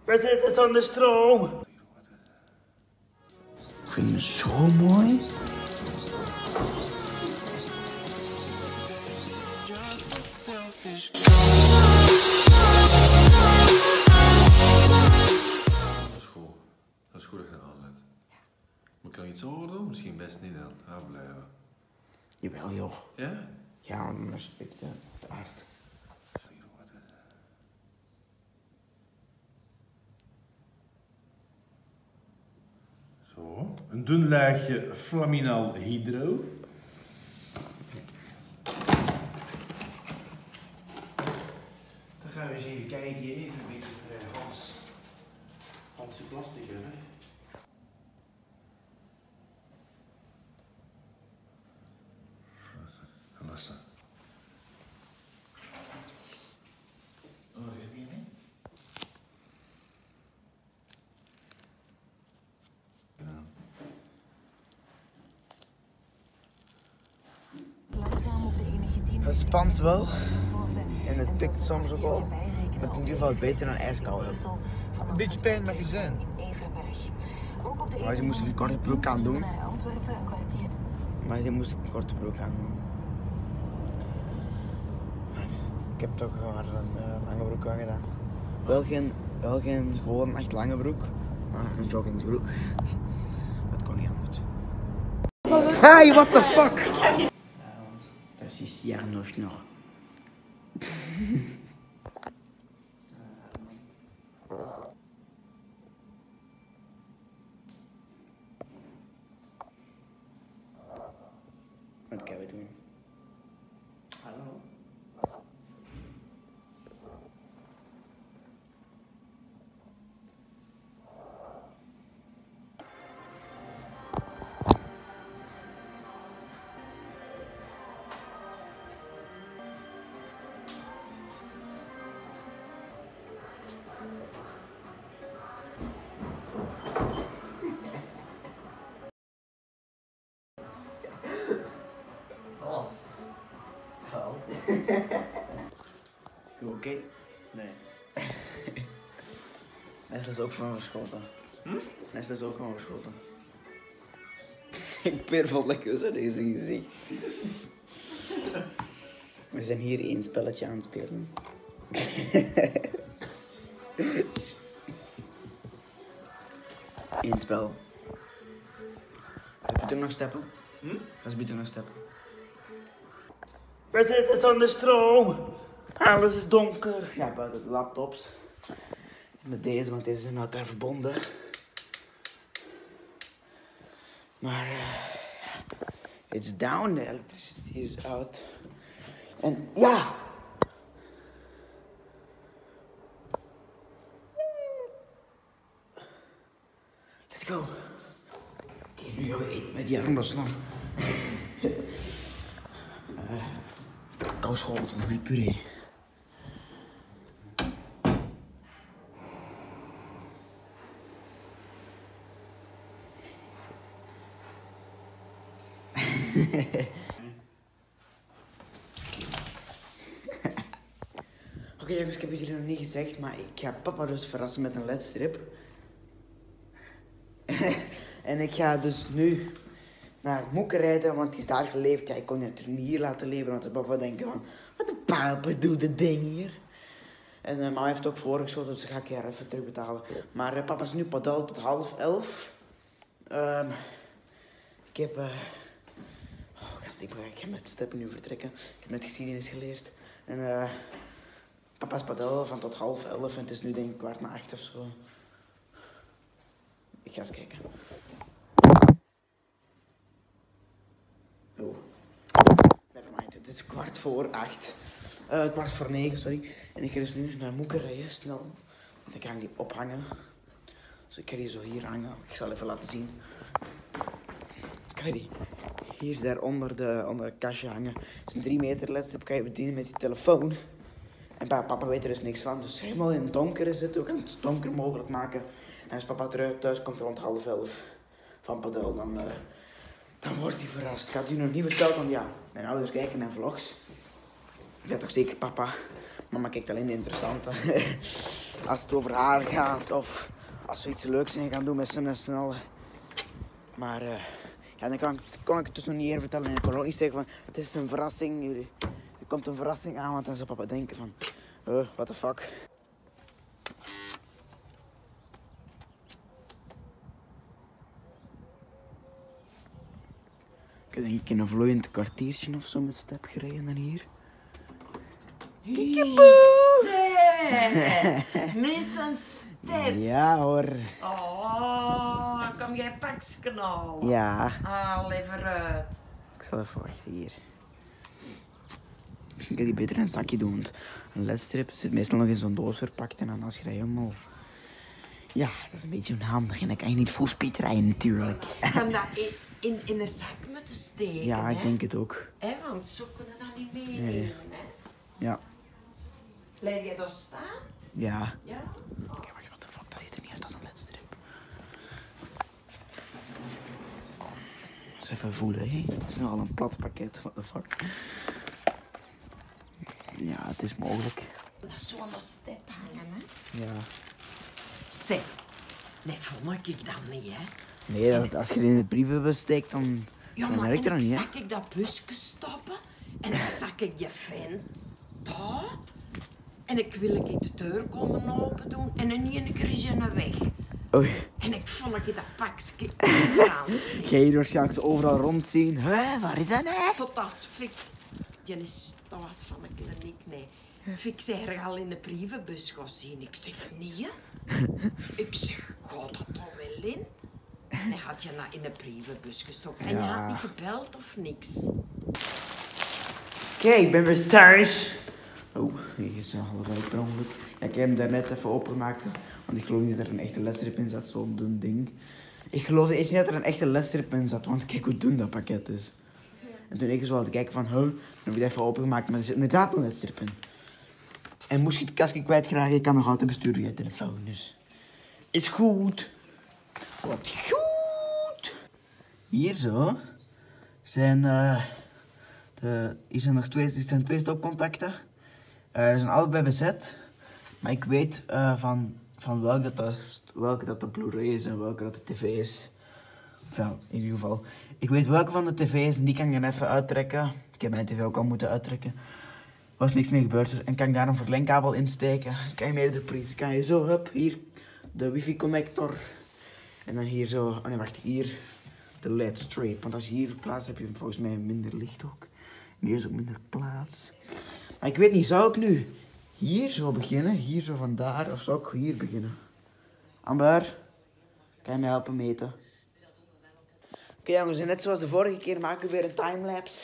We zitten zonder stroom. Ik vind hem zo mooi. Dat is goed dat je eraan let. Maar kan je iets over doen? Misschien best niet dan. Ga blijven. Jawel joh. Ja? Ja, dan respect het aard. Zo, een dun laagje Flaminal Hydro. Dan gaan we eens even kijken, even een beetje Hanse plastic hebben. Lassen. Oh, dat heb je niet? Het spant wel en het pikt soms ook wel. Maar in ieder geval beter dan ijskoud. Een beetje pijn mag je zijn. Maar ze moest een korte broek aan doen. Maar ze moest een korte broek aan doen. Ik heb toch maar een lange broek aan gedaan. Wel geen gewoon echt lange broek, maar een joggingbroek. Dat kon niet anders. Hey, what the fuck? Dat is Janos nog. Wat gaan we doen? Hallo? Fout. Oké? Nee. Nestle is ook van verschoten. Nestle is ook van verschoten. Ik ben vol lekker zo deze gezicht. We zijn hier één spelletje aan het spelen. Eén spel. Heb je er nog steppen? Ga je er nog steppen? We zitten zonder stroom. Alles is donker. Ja, buiten de laptops. En de deze, want deze zijn met elkaar verbonden. Maar it's down, de electricity is out. En ja! Let's go. Oké, nu gaan we eten met die armbasnor. Cacao schotel met puree. Oké jongens, ik heb het jullie nog niet gezegd, maar ik ga papa dus verrassen met een ledstrip. En ik ga dus nu naar Moeke rijden, want die is daar geleefd. Ja, ik kon het niet hier laten leven, want de papa denkt van, wat de papa doet dit ding hier? En mama heeft ook voorgeschoten, dus dat ga ik haar even terugbetalen. Maar papa is nu padel tot 10:30. Ik heb... ik ga met steppen nu vertrekken. Ik heb net geschiedenis geleerd. En papa is padel van tot 10:30 en het is nu denk ik 7:15 of zo. Ik ga eens kijken. Oh. Nevermind, het is 8:15. 8:45, sorry. En ik ga dus nu naar Moeke rijden, snel. Want ik ga die ophangen. Dus ik ga die zo hier hangen. Ik zal even laten zien. Ik ga die hier daar onder de kastje hangen. Het is een 3 meter ledstrip, kan je bedienen met die telefoon. En papa weet er dus niks van, dus helemaal in het donker zitten. We gaan het zo donker mogelijk maken. En als papa thuis komt rond 10:30 van padel, dan wordt hij verrast. Ik had het u nog niet verteld, want ja, mijn ouders kijken mijn vlogs. Ik had toch zeker papa Mama kijkt alleen de interessante. Als het over haar gaat of als we iets leuks zijn gaan doen met z'n allen. Maar ja, dan kon ik het dus nog niet eerder vertellen. En ik kon ook niet zeggen van, het is een verrassing. Er komt een verrassing aan, want dan zou papa denken van, what the fuck. Ik heb denk ik in een vloeiend kwartiertje of zo met step gereden naar hier. Mis een step. Ja hoor. Oh, kom jij pakjes al? Ja. Ah, lever uit. Ik zal even wachten hier. Misschien kan je die beter in een zakje doen, want een ledstrip zit meestal nog in zo'n doos verpakt en dan als je dat helemaal... Ja, dat is een beetje onhandig en dan kan je niet full speed rijden natuurlijk. En dat in een zak moeten steken, Ja, ik hè? denk het ook. Hè, want zo kunnen we dat niet meenemen, Nee. hè? Ja. Blijf je daar staan? Ja. Ja. Oké, wacht, wat de fuck, dat ziet er niet uit als een ledstrip. Eens even voelen, hé. Dat is nu al een plat pakket, what the fuck. Ja, het is mogelijk. Dat is zo'n step hangen, hè? Ja. Zeg, nee, vond ik dat niet, hè? Nee, als je er in de brievenbus steekt, dan, Ja, dan maar werkt en dat ik niet, hè. zag ik dat busje stoppen en ik zag ik je vent daar en ik wil ik de deur komen open doen en in één keer is je naar weg. Oei. En ik vond ik dat pakje Frans. Ga je waarschijnlijk zo overal rondzien. Hé, waar is dat, hè? Tot als Fik, dat was van een kliniek, nee. Fik zei er al in de brievenbus gaan zien. Ik zeg niet, hè. Ik zeg, gaat dat toch wel in? En had je nou in de brievenbus gestoken en je Ja. had niet gebeld of niks. Kijk, ik ben weer thuis. Oh, hier is een halve uit per ongeluk. Ja, ik heb hem daarnet even opengemaakt, want ik geloof niet dat er een echte ledstrip in zat, zo'n dun ding. Ik geloofde eerst niet dat er een echte ledstrip in zat, want kijk hoe dun dat pakket is. En toen ik zo had te kijken van, dan heb ik het even opengemaakt, maar er zit inderdaad een ledstrip in. En moest je het kastje kwijtraken, je kan nog altijd besturen via je telefoon, dus... Is goed. Wat goed. Hier zo zijn, hier zijn nog twee stopcontacten. Er zijn allebei bezet, maar ik weet van welke dat de Blu-ray is en welke dat de tv is. Enfin, in ieder geval. Ik weet welke van de tv is en die kan ik dan even uittrekken. Ik heb mijn tv ook al moeten uittrekken. Er was niks mee gebeurd en kan ik daar een verlengkabel insteken. Kan je meerdere prises, kan je zo, hup, hier de wifi connector. En dan hier zo, oh nee wacht, hier de LED strip. Want als je hier plaats heb je volgens mij minder licht ook. En hier is ook minder plaats. Maar ik weet niet, zou ik nu hier zo beginnen? Hier zo vandaar, of zou ik hier beginnen? Amber, kan je mij helpen meten? Oké jongens, en net zoals de vorige keer maken we weer een timelapse.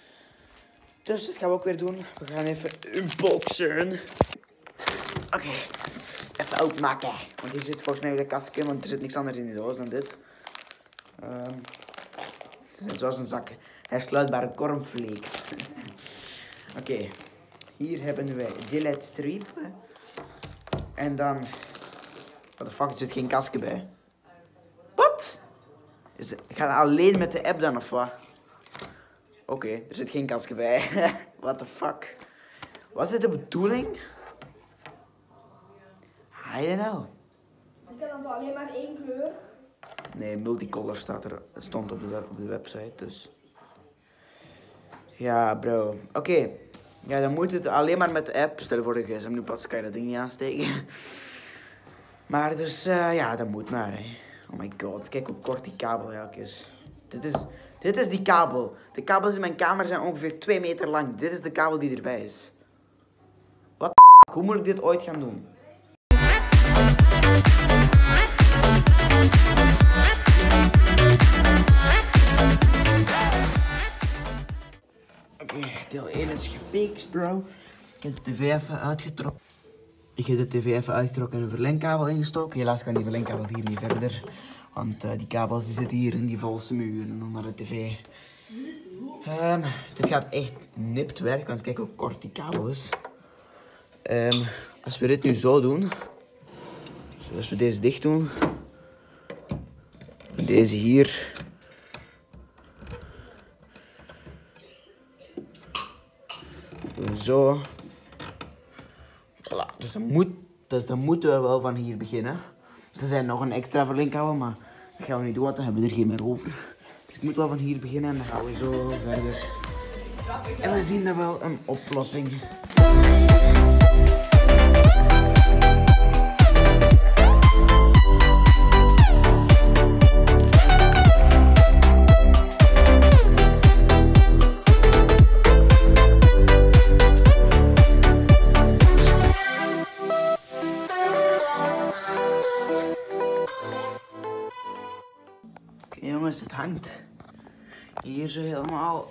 Dus dat gaan we ook weer doen. We gaan even unboxen. Oké, even openmaken. Want hier zit volgens mij weer een kastje, want er zit niks anders in die doos dan dit. Het is zoals een zak hersluitbare cornflakes. Oké, hier hebben wij de LED strip. En dan... What the fuck, er zit geen kastje bij. Wat? Gaat alleen met de app dan of wat? Oké, er zit geen kastje bij. What the fuck? Was dit de bedoeling? I don't know. Is dat dan zo alleen maar één kleur? Nee, multicolor stond op de website, dus... Ja, bro. Oké. Ja, dan moet het alleen maar met de app. Stel je voor de gsm nu pas kan je dat ding niet aansteken. Maar dus, ja, dat moet maar, hè. Oh my god, kijk hoe kort die kabel eigenlijk is. Dit is die kabel. De kabels in mijn kamer zijn ongeveer 2 meter lang. Dit is de kabel die erbij is. Wat de f***? Hoe moet ik dit ooit gaan doen? Oké, deel 1 is gefixt, bro. Ik heb de tv even uitgetrokken. Ik heb de tv even uitgetrokken en een verlengkabel ingestoken. Helaas kan die verlengkabel hier niet verder. Want die kabels die zitten hier in die volste muur en onder de tv. Dit gaat echt nipt werken, want kijk hoe kort die kabel is. Als we dit nu zo doen. Dus als we deze dicht doen. Deze hier. Doen we zo. Voilà, dus dan moeten we wel van hier beginnen. Er zijn nog een extra verlinkkabel, maar dat gaan we niet doen, want dan hebben we er geen meer over. Dus ik moet wel van hier beginnen en dan gaan we zo verder. En we zien dan wel een oplossing. Jongens, het hangt hier zo helemaal.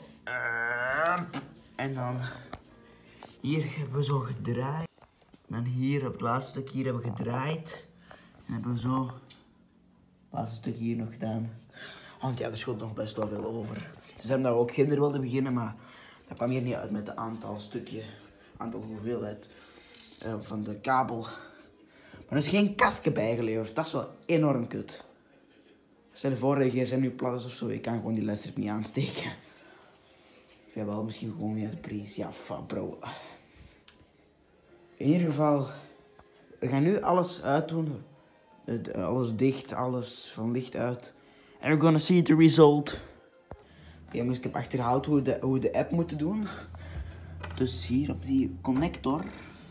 En dan hier hebben we zo gedraaid. En hier op het laatste stuk hier hebben we gedraaid. En hebben we zo het laatste stuk hier nog gedaan. Want ja, er schoot nog best wel veel over. Ze hebben daar ook ginder wilden beginnen, maar dat kwam hier niet uit met de aantal hoeveelheid van de kabel. Maar er is geen kastje bijgeleverd. Dat is wel enorm kut. Stel je voor dat je gsm nu plat is of zo, je kan gewoon die ledstrip niet aansteken. Of ja, wel misschien gewoon niet uit de prijs. Ja, fuck bro. In ieder geval, we gaan nu alles uitdoen. Alles dicht, alles van licht uit. And we're gonna see the result. Okay, jongens, ik heb achterhaald hoe we de app moeten doen. Dus hier op die connector.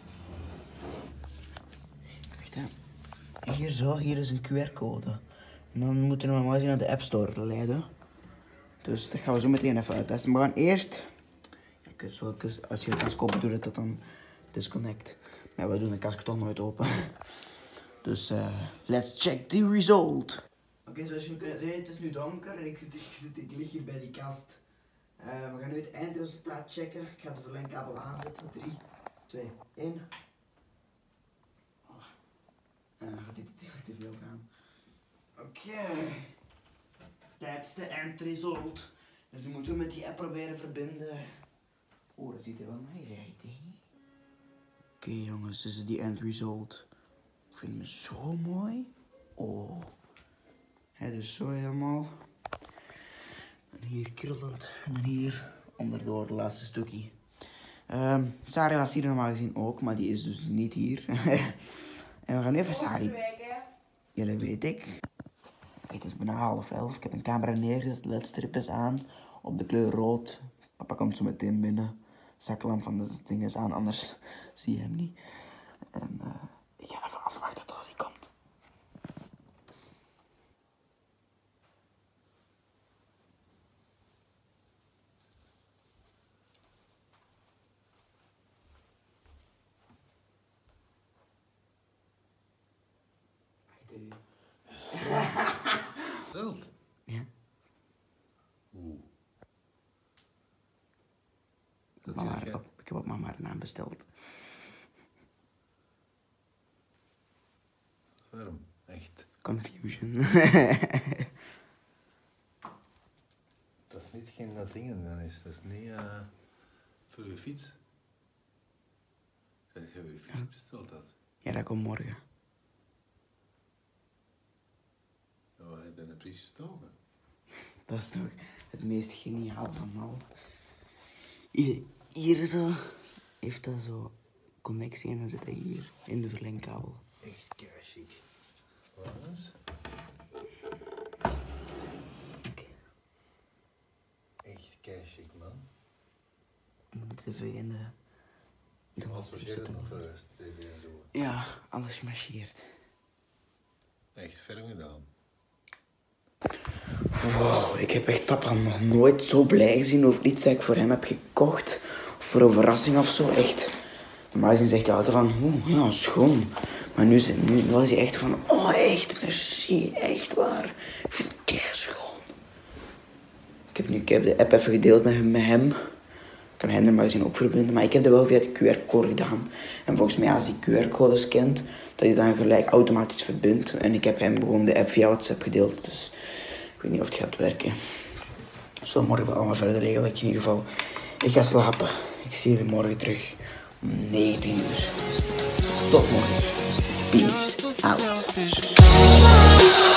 Wacht hè. Hier is een QR-code. En dan moeten we normaal gezien naar de App Store leiden. Dus dat gaan we zo meteen even uittesten. Maar we gaan eerst... Ja, als je de kast open doet, dat dan disconnect. Maar we doen de kast toch nooit open. Dus let's check the result. Oké, zoals jullie kunnen zien, het is nu donker en ik lig hier bij die kast. We gaan nu het eindresultaat checken. Ik ga de verlengkabel aanzetten. 3, 2, 1. En dan gaat dit te veel gaan. Oké. That's the end result. Dus nu moeten we met die app proberen verbinden. Oh, dat ziet er wel nice uit, hè? Oké, jongens, dit is die end result. Ik vind hem zo mooi. Oh. Hij is zo helemaal. En hier krillend. En dan hier onderdoor, het laatste stukje. Sarah was hier normaal gezien ook, maar die is dus niet hier. En we gaan even Sarah. Ja, dat weet ik. Oké, het is bijna 10:30. Ik heb een camera neergezet, ledstrip is aan. Op de kleur rood. Papa komt zo meteen binnen. Zaklamp van de ding is aan, anders zie je hem niet. En ik ga even afwachten tot hij komt. Besteld? Ja. Oeh. Ik heb op mama haar naam besteld. Waarom? Echt? Confusion. Dat is niet geen dat dingen dan is. Dat is niet voor je fiets. Heb je fiets besteld dat? Ja, dat komt morgen. Oh, heb je een prijs gestoken? Dat is toch het meest geniaal van al. Hier zo heeft dat zo connectie en dan zit hij hier in de verlengkabel. Echt keichic. Wat is? Oké. Echt keichic, man. Ik moet de tv in de Wat ledstrip was jij zetten. nog voor de tv en zo? Ja, alles marcheert. Echt ferm gedaan. Wow, ik heb echt papa nog nooit zo blij gezien over iets dat ik voor hem heb gekocht. Of voor een verrassing of zo, echt. Normaal gezien zegt hij altijd van, oh ja, schoon. Maar nu was hij echt van, oh echt, merci, echt waar. Ik vind het keischoon. Ik heb de app even gedeeld met hem. Ik kan hem normaal gezien ook verbinden, maar ik heb dat wel via de QR-code gedaan. En volgens mij als die QR-code scant, dat hij dan gelijk automatisch verbindt. En ik heb hem gewoon de app via WhatsApp gedeeld, dus ik weet niet of het gaat werken. Zo morgen wel allemaal verder regelen. In ieder geval, ik ga slapen. Ik zie jullie morgen terug om 19 uur. Tot morgen. Peace out.